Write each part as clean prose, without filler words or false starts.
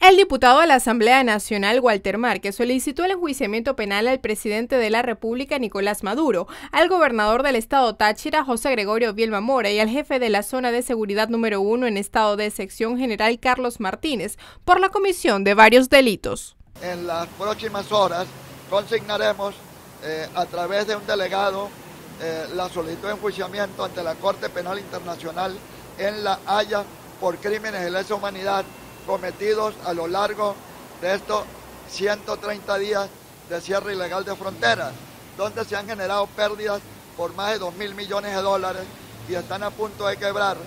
El diputado de la Asamblea Nacional, Walter Márquez, solicitó el enjuiciamiento penal al presidente de la República, Nicolás Maduro, al gobernador del estado Táchira, José Gregorio Vielma Mora, y al jefe de la zona de seguridad número 1 en estado de sección, general Carlos Martínez, por la comisión de varios delitos. En las próximas horas consignaremos a través de un delegado la solicitud de enjuiciamiento ante la Corte Penal Internacional en La Haya por crímenes de lesa humanidad cometidos a lo largo de estos 130 días de cierre ilegal de fronteras, donde se han generado pérdidas por más de 2.000 millones de dólares y están a punto de quebrar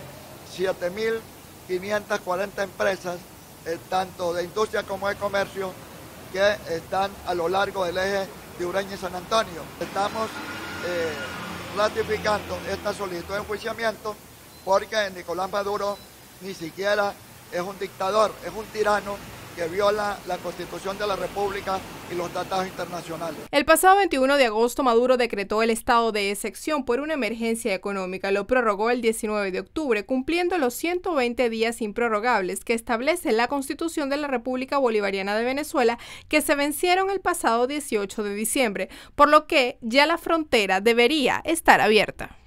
7.540 empresas, tanto de industria como de comercio, que están a lo largo del eje de Ureña y San Antonio. Estamos ratificando esta solicitud de enjuiciamiento porque Nicolás Maduro ni siquiera es un dictador, es un tirano que viola la Constitución de la República y los tratados internacionales. El pasado 21 de agosto, Maduro decretó el estado de excepción por una emergencia económica. Lo prorrogó el 19 de octubre, cumpliendo los 120 días improrrogables que establece la Constitución de la República Bolivariana de Venezuela, que se vencieron el pasado 18 de diciembre, por lo que ya la frontera debería estar abierta.